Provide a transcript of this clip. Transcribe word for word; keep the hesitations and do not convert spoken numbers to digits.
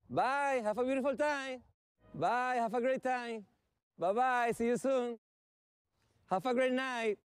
Bye. Have a beautiful time. Bye. Have a great time. Bye-bye. See you soon. Have a great night.